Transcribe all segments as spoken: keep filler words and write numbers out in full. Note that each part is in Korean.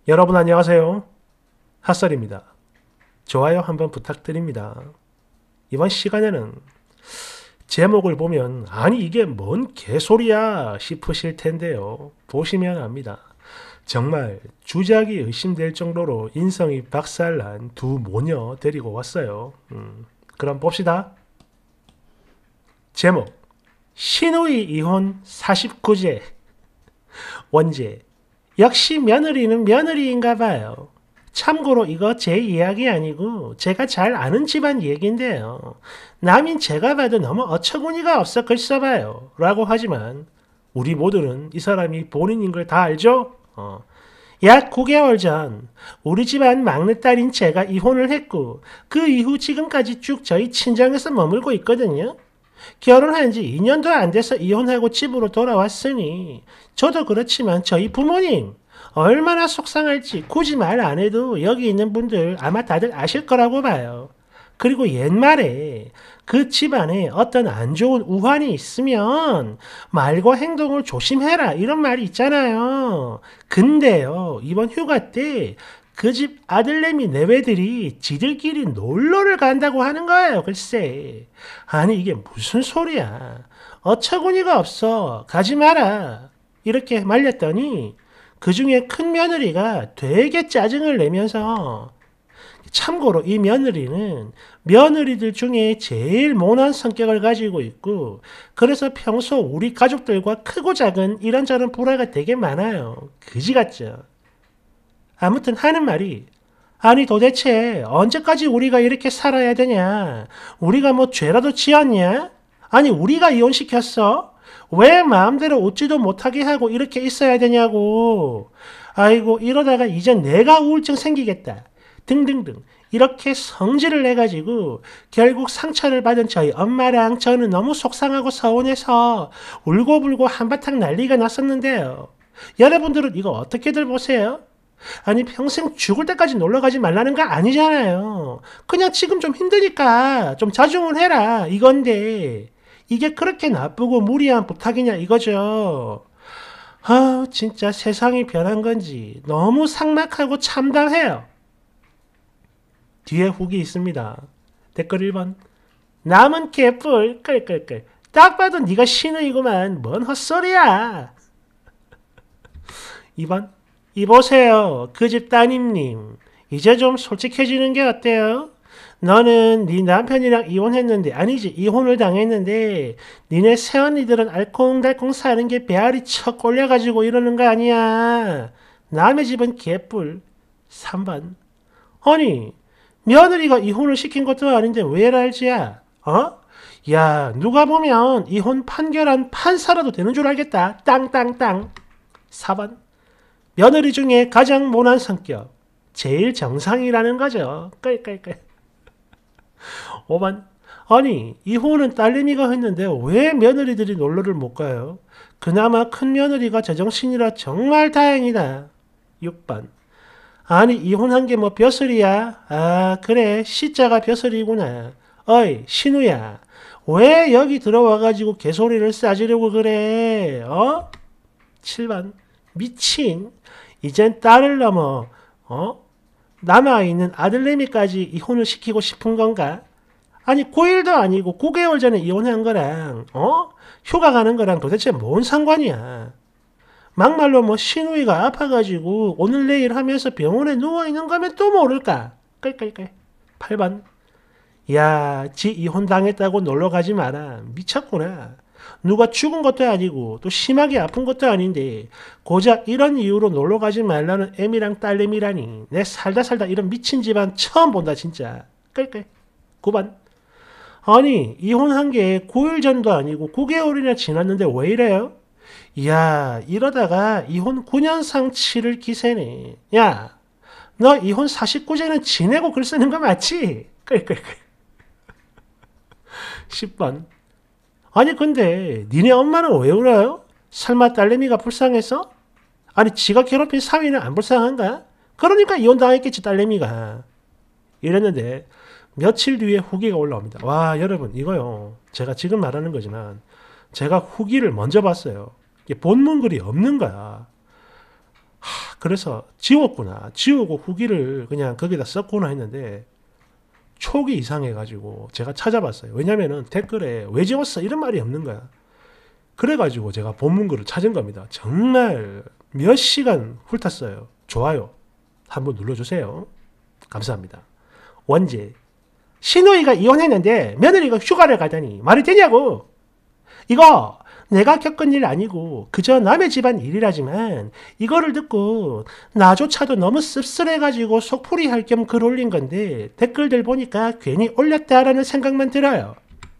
여러분 안녕하세요. 핫설입니다. 좋아요 한번 부탁드립니다. 이번 시간에는 제목을 보면 아니 이게 뭔 개소리야 싶으실 텐데요. 보시면 압니다. 정말 주작이 의심될 정도로 인성이 박살난 두 모녀 데리고 왔어요. 음, 그럼 봅시다. 제목 신우이 이혼 사십구 제 원제 역시 며느리는 며느리인가 봐요. 참고로 이거 제 이야기 아니고 제가 잘 아는 집안 얘기인데요. 남인 제가 봐도 너무 어처구니가 없어 글써봐요. 라고 하지만 우리 모두는 이 사람이 본인인 걸 다 알죠? 어. 약 구 개월 전 우리 집안 막내딸인 제가 이혼을 했고 그 이후 지금까지 쭉 저희 친정에서 머물고 있거든요. 결혼한 지 이 년도 안 돼서 이혼하고 집으로 돌아왔으니 저도 그렇지만 저희 부모님 얼마나 속상할지 굳이 말 안 해도 여기 있는 분들 아마 다들 아실 거라고 봐요. 그리고 옛말에 그 집안에 어떤 안 좋은 우환이 있으면 말과 행동을 조심해라 이런 말이 있잖아요. 근데요 이번 휴가 때 그 집 아들내미 내외들이 지들끼리 놀러를 간다고 하는 거예요. 글쎄. 아니 이게 무슨 소리야. 어처구니가 없어. 가지 마라. 이렇게 말렸더니 그 중에 큰 며느리가 되게 짜증을 내면서 참고로 이 며느리는 며느리들 중에 제일 모난 성격을 가지고 있고 그래서 평소 우리 가족들과 크고 작은 이런저런 불화가 되게 많아요. 그지 같죠? 아무튼 하는 말이 아니 도대체 언제까지 우리가 이렇게 살아야 되냐? 우리가 뭐 죄라도 지었냐? 아니 우리가 이혼시켰어? 왜 마음대로 웃지도 못하게 하고 이렇게 있어야 되냐고. 아이고 이러다가 이제 내가 우울증 생기겠다. 등등등 이렇게 성질을 내가지고 결국 상처를 받은 저희 엄마랑 저는 너무 속상하고 서운해서 울고불고 한바탕 난리가 났었는데요. 여러분들은 이거 어떻게들 보세요? 아니 평생 죽을 때까지 놀러가지 말라는 거 아니잖아요. 그냥 지금 좀 힘드니까 좀 자중을 해라 이건데 이게 그렇게 나쁘고 무리한 부탁이냐 이거죠. 아 진짜 세상이 변한 건지 너무 삭막하고 참담해요. 뒤에 후기 있습니다. 댓글 일 번 남은 개뿔 끌끌끌 딱 봐도 네가 신우이구만 뭔 헛소리야. 이 번 이보세요. 그 집 따님님. 이제 좀 솔직해지는 게 어때요? 너는 네 남편이랑 이혼했는데 아니지 이혼을 당했는데 니네 새언니들은 알콩달콩 사는 게 배알이 척 꼴려가지고 이러는 거 아니야. 남의 집은 개뿔. 삼 번 아니 며느리가 이혼을 시킨 것도 아닌데 왜 랄지야? 어? 야 누가 보면 이혼 판결한 판사라도 되는 줄 알겠다. 땅땅땅. 사 번 며느리 중에 가장 모난 성격. 제일 정상이라는 거죠. 끌끌끌. 오 번 아니 이혼은 딸내미가 했는데 왜 며느리들이 놀러를 못 가요? 그나마 큰 며느리가 제정신이라 정말 다행이다. 육 번 아니 이혼한 게 뭐 벼슬이야? 아 그래 시자가 벼슬이구나. 어이 신우야 왜 여기 들어와가지고 개소리를 싸지려고 그래? 어? 칠 번 미친 이젠 딸을 넘어 어? 남아있는 아들내미까지 이혼을 시키고 싶은 건가? 아니 구 일도 아니고 구 개월 전에 이혼한 거랑 어? 휴가 가는 거랑 도대체 뭔 상관이야. 막말로 뭐 신우이가 아파가지고 오늘 내일 하면서 병원에 누워있는 거면 또 모를까. 끌끌끌. 팔 번 야, 지 이혼 당했다고 놀러 가지 마라. 미쳤구나. 누가 죽은 것도 아니고 또 심하게 아픈 것도 아닌데 고작 이런 이유로 놀러 가지 말라는 애미랑 딸내미라니. 내 살다 살다 이런 미친 집안 처음 본다 진짜. 끌끌. 구 번 아니 이혼한 게 구 일 전도 아니고 구 개월이나 지났는데 왜 이래요? 이야 이러다가 이혼 구 년 상치를 기세네. 야 너 이혼 사십구 제는 지내고 글 쓰는 거 맞지? 끌끌끌. 십 번 아니 근데 니네 엄마는 왜 울어요? 설마 딸내미가 불쌍해서? 아니 지가 괴롭힌 사위는 안 불쌍한가? 그러니까 이혼당했겠지 딸내미가. 이랬는데 며칠 뒤에 후기가 올라옵니다. 와 여러분 이거요 제가 지금 말하는 거지만 제가 후기를 먼저 봤어요. 본문 글이 없는 거야. 하, 그래서 지웠구나. 지우고 후기를 그냥 거기다 썼구나 했는데 촉이 이상해가지고 제가 찾아봤어요. 왜냐면은 댓글에 왜 지웠어? 이런 말이 없는 거야. 그래가지고 제가 본문글을 찾은 겁니다. 정말 몇 시간 훑었어요. 좋아요. 한번 눌러주세요. 감사합니다. 원제. 신우이가 이혼했는데 며느리가 휴가를 가다니 말이 되냐고. 이거 내가 겪은 일 아니고 그저 남의 집안 일이라지만 이거를 듣고 나조차도 너무 씁쓸해가지고 속풀이 할 겸 글 올린 건데 댓글들 보니까 괜히 올렸다라는 생각만 들어요.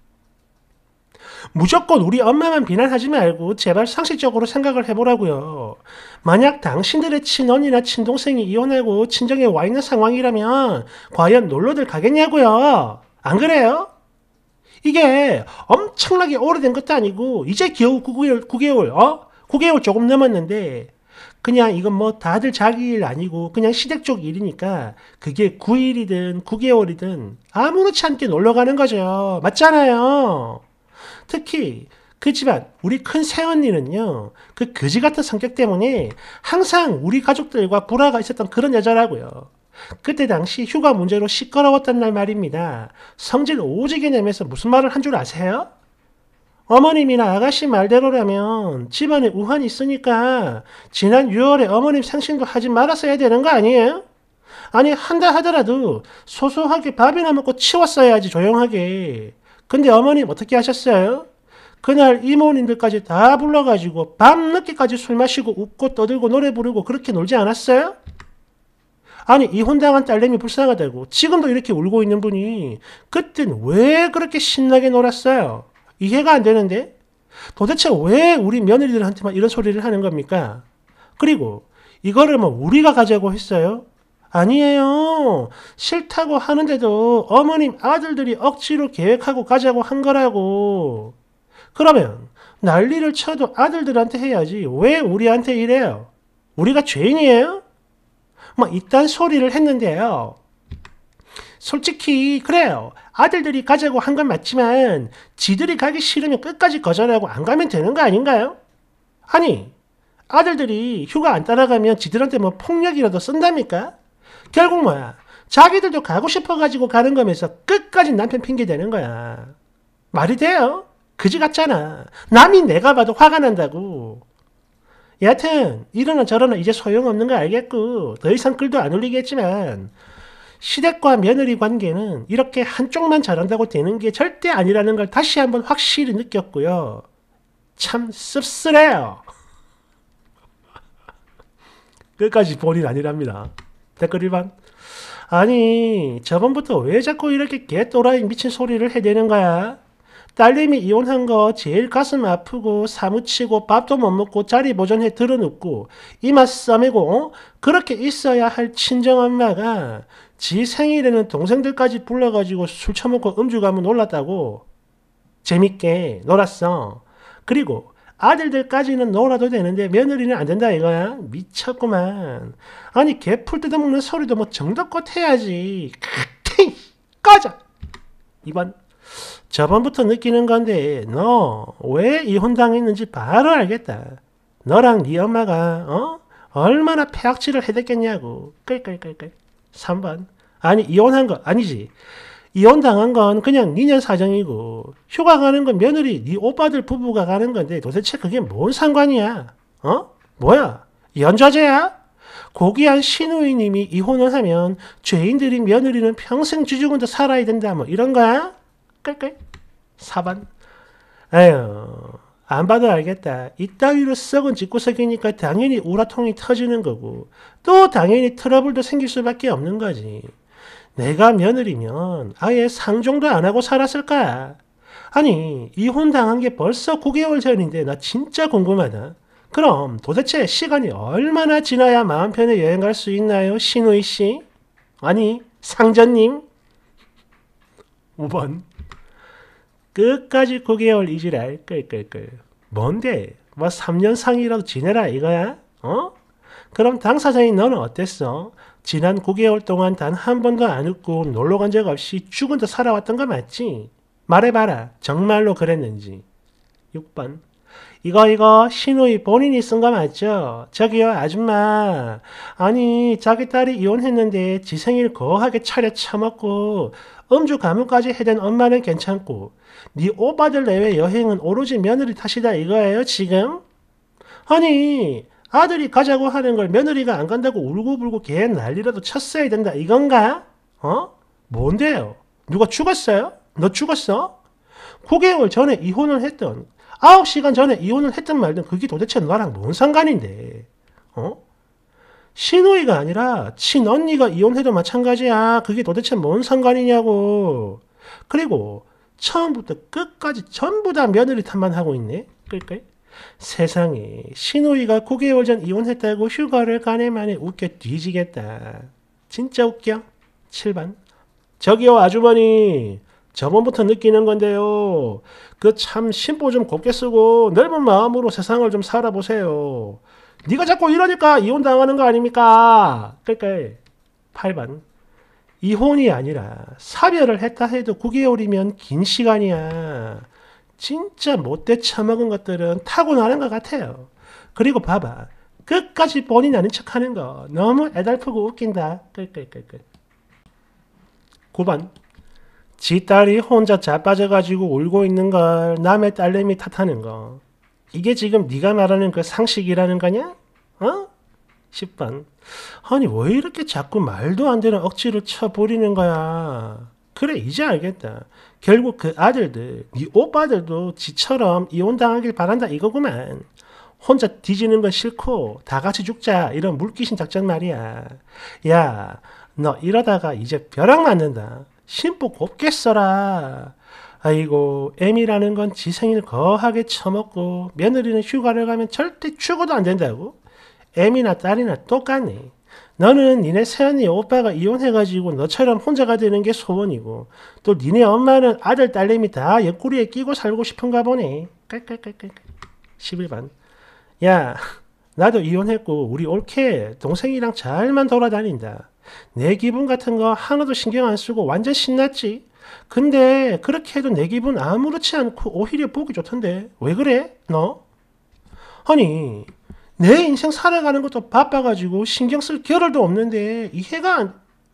무조건 우리 엄마만 비난하지 말고 제발 상식적으로 생각을 해보라고요. 만약 당신들의 친언니나 친동생이 이혼하고 친정에 와 있는 상황이라면 과연 놀러들 가겠냐고요. 안 그래요? 이게 엄청나게 오래된 것도 아니고 이제 겨우 구 개월, 구 개월, 어? 구 개월 조금 넘었는데 그냥 이건 뭐 다들 자기 일 아니고 그냥 시댁 쪽 일이니까 그게 구 일이든 구 개월이든 아무렇지 않게 놀러 가는 거죠. 맞잖아요. 특히 그 집안 우리 큰 새언니는요. 그 거지 같은 성격 때문에 항상 우리 가족들과 불화가 있었던 그런 여자라고요. 그때 당시 휴가 문제로 시끄러웠던 날 말입니다. 성질 오지게 내면서 무슨 말을 한 줄 아세요? 어머님이나 아가씨 말대로라면 집안에 우환이 있으니까 지난 유월에 어머님 생신도 하지 말았어야 되는 거 아니에요? 아니 한다 하더라도 소소하게 밥이나 먹고 치웠어야지 조용하게. 근데 어머님 어떻게 하셨어요? 그날 이모님들까지 다 불러가지고 밤늦게까지 술 마시고 웃고 떠들고 노래 부르고 그렇게 놀지 않았어요? 아니 이혼당한 딸내미 불쌍하다고 지금도 이렇게 울고 있는 분이 그땐 왜 그렇게 신나게 놀았어요? 이해가 안 되는데? 도대체 왜 우리 며느리들한테만 이런 소리를 하는 겁니까? 그리고 이거를 뭐 우리가 가자고 했어요? 아니에요. 싫다고 하는데도 어머님 아들들이 억지로 계획하고 가자고 한 거라고. 그러면 난리를 쳐도 아들들한테 해야지 왜 우리한테 이래요? 우리가 죄인이에요? 뭐 이딴 소리를 했는데요. 솔직히 그래요. 아들들이 가자고 한 건 맞지만 지들이 가기 싫으면 끝까지 거절하고 안 가면 되는 거 아닌가요? 아니 아들들이 휴가 안 따라가면 지들한테 뭐 폭력이라도 쓴답니까? 결국 뭐야? 자기들도 가고 싶어가지고 가는 거면서 끝까지 남편 핑계 대는 거야. 말이 돼요? 그지 같잖아. 남이 내가 봐도 화가 난다고. 여하튼 이러나 저러나 이제 소용없는 거 알겠고 더 이상 글도 안 올리겠지만 시댁과 며느리 관계는 이렇게 한쪽만 잘한다고 되는 게 절대 아니라는 걸 다시 한번 확실히 느꼈고요. 참 씁쓸해요. 끝까지 본인 아니랍니다. 댓글 일반. 아니 저번부터 왜 자꾸 이렇게 개또라이 미친 소리를 해대는 거야? 딸내미 이혼한 거 제일 가슴 아프고 사무치고 밥도 못 먹고 자리 보전해 들어눕고 이마 싸매고 어? 그렇게 있어야 할 친정엄마가 지 생일에는 동생들까지 불러가지고 술 처먹고 음주 가면 놀랐다고. 재밌게 놀았어. 그리고 아들들까지는 놀아도 되는데 며느리는 안 된다 이거야? 미쳤구만. 아니 개풀 뜯어먹는 소리도 뭐 정도껏 해야지. 꺼져. 이번 저번부터 느끼는 건데 너 왜 이혼당했는지 바로 알겠다. 너랑 네 엄마가 어? 얼마나 폐악질을 해댔겠냐고. 끌끌끌끌. 삼 번. 아니 이혼한 거 아니지. 이혼당한 건 그냥 니년 사정이고 휴가 가는 건 며느리 네 오빠들 부부가 가는 건데 도대체 그게 뭔 상관이야? 어? 뭐야? 연좌제야? 고귀한 신우이님이 이혼을 하면 죄인들인 며느리는 평생 쥐죽은 데 살아야 된다 뭐 이런 거야? 끌끌. 사 번. 에휴 안 봐도 알겠다. 이따위로 썩은 집구석이니까 당연히 우라통이 터지는 거고 또 당연히 트러블도 생길 수밖에 없는 거지. 내가 며느리면 아예 상종도 안 하고 살았을까? 아니 이혼당한 게 벌써 구 개월 전인데 나 진짜 궁금하다. 그럼 도대체 시간이 얼마나 지나야 마음 편히 여행 갈 수 있나요? 신우이 씨? 아니 상전님? 오 번. 끝까지 구 개월 이지랄 끌끌끌. 뭔데? 뭐 삼 년 상이라도 지내라 이거야? 어? 그럼 당사자인 너는 어땠어? 지난 구 개월 동안 단 한 번도 안 웃고 놀러 간 적 없이 죽은 듯 살아왔던 거 맞지? 말해봐라. 정말로 그랬는지. 육 번. 이거 이거 신우이 본인이 쓴 거 맞죠? 저기요 아줌마 아니 자기 딸이 이혼했는데 지 생일 거하게 차려 처먹고 음주 가문까지 해댄 엄마는 괜찮고 네 오빠들 내외 여행은 오로지 며느리 탓이다 이거예요 지금? 아니 아들이 가자고 하는 걸 며느리가 안 간다고 울고불고 개 난리라도 쳤어야 된다 이건가? 어? 뭔데요? 누가 죽었어요? 너 죽었어? 구 개월 전에 이혼을 했던 아홉 시간 전에 이혼을 했든 말든 그게 도대체 너랑 뭔 상관인데 어? 신우이가 아니라 친언니가 이혼해도 마찬가지야. 그게 도대체 뭔 상관이냐고. 그리고 처음부터 끝까지 전부 다 며느리 탓만 하고 있네. 그러니까 세상에 신우이가 구 개월 전 이혼했다고 휴가를 가네 마네 웃겨 뒤지겠다. 진짜 웃겨. 칠 번 저기요 아주머니 저번부터 느끼는 건데요. 그 참 심보 좀 곱게 쓰고 넓은 마음으로 세상을 좀 살아보세요. 네가 자꾸 이러니까 이혼당하는 거 아닙니까? 그러니까 팔 번 이혼이 아니라 사별을 했다 해도 구 개월이면 긴 시간이야. 진짜 못돼 처먹은 것들은 타고나는 것 같아요. 그리고 봐봐. 끝까지 본인 아닌 척하는 거 너무 애달프고 웃긴다. 끌끌끌끌. 구 번 지 딸이 혼자 자빠져가지고 울고 있는 걸 남의 딸내미 탓하는 거. 이게 지금 네가 말하는 그 상식이라는 거냐? 어? 십 번 아니 왜 이렇게 자꾸 말도 안 되는 억지를 쳐버리는 거야. 그래 이제 알겠다. 결국 그 아들들 네 오빠들도 지처럼 이혼당하길 바란다 이거구만. 혼자 뒤지는 건 싫고 다 같이 죽자 이런 물귀신 작전 말이야. 야 너 이러다가 이제 벼락 맞는다. 심보 곱게 써라. 아이고 애미라는 건 지 생일 거하게 처먹고 며느리는 휴가를 가면 절대 죽어도 안 된다고? 애미나 딸이나 똑같네. 너는 니네 새언니 오빠가 이혼해가지고 너처럼 혼자가 되는 게 소원이고 또 니네 엄마는 아들 딸내미 다 옆구리에 끼고 살고 싶은가 보네. 깔깔깔깔. 십일 번 야 나도 이혼했고 우리 올케 동생이랑 잘만 돌아다닌다. 내 기분 같은 거 하나도 신경 안 쓰고 완전 신났지. 근데 그렇게 해도 내 기분 아무렇지 않고 오히려 보기 좋던데 왜 그래 너? 아니 내 인생 살아가는 것도 바빠가지고 신경 쓸 겨를도 없는데 이해가 안...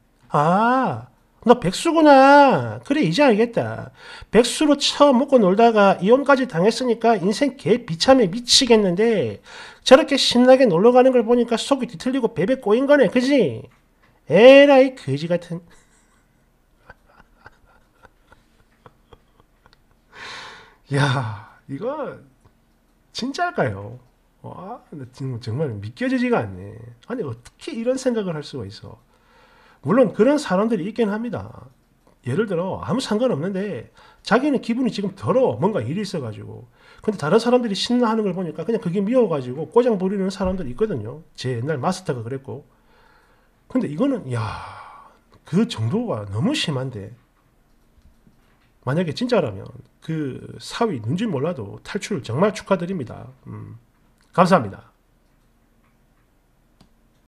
아, 너 백수구나. 그래 이제 알겠다. 백수로 처먹고 놀다가 이혼까지 당했으니까 인생 개 비참해 미치겠는데 저렇게 신나게 놀러가는 걸 보니까 속이 뒤틀리고 베베 꼬인 거네 그지? 에라이 거지 같은. 야 이거 진짜일까요? 와 정말 믿겨지지가 않네. 아니 어떻게 이런 생각을 할 수가 있어. 물론 그런 사람들이 있긴 합니다. 예를 들어 아무 상관없는데 자기는 기분이 지금 더러워 뭔가 일이 있어가지고 근데 다른 사람들이 신나하는 걸 보니까 그냥 그게 미워가지고 꼬장 부리는 사람들이 있거든요. 제 옛날 마스터가 그랬고. 근데 이거는 야 그 정도가 너무 심한데 만약에 진짜라면 그 사위 누군지 몰라도 탈출 정말 축하드립니다. 음, 감사합니다.